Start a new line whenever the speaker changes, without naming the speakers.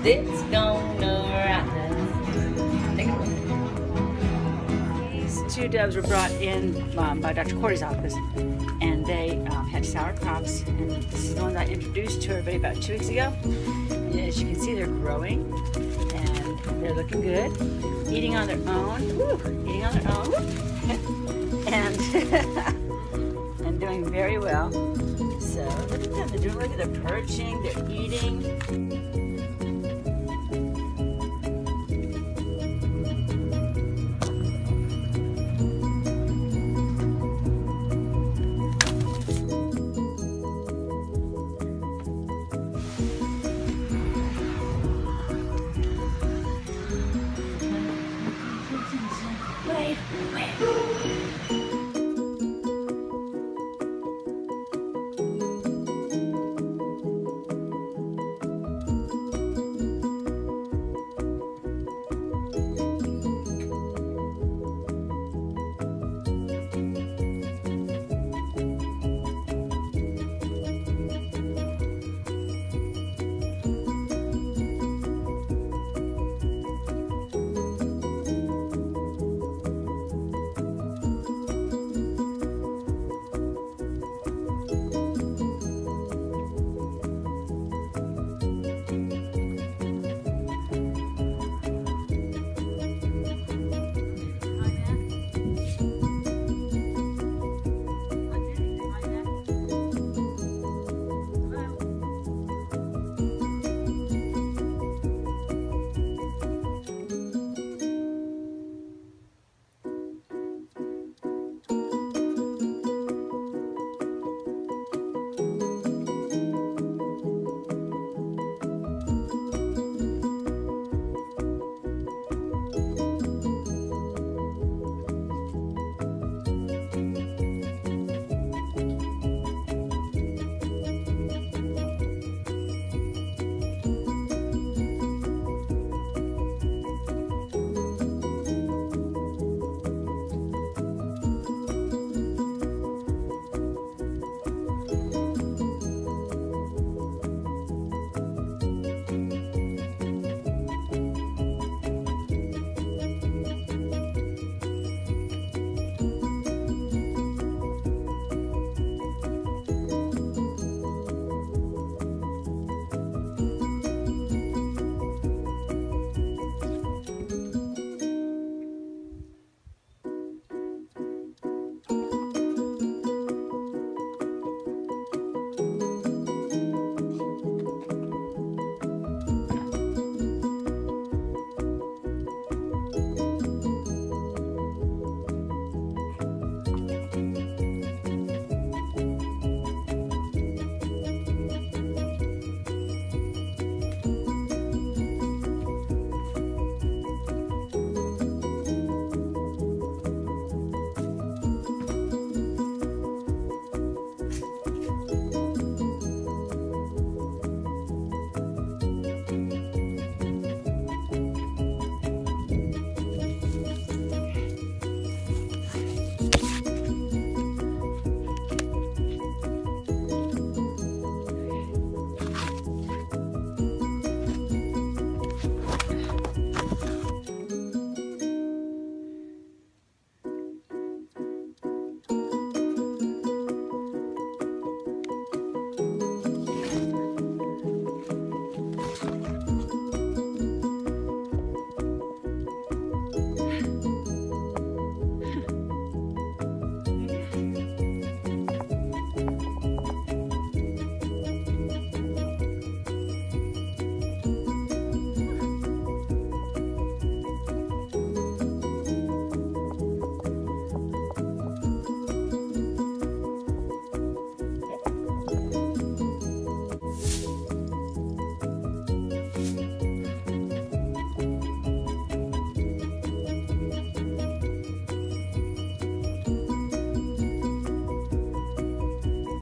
It's gonna rotten. Take a look.
These two doves were brought in by Dr. Cordy's office, and they had sour crops. And this is the ones I introduced to everybody about 2 weeks ago. And as you can see, they're growing, and they're looking good, eating on their own. Woo, eating on their own, and and doing very well. So look at them. They're doing. Look at them perching. They're eating. Wait.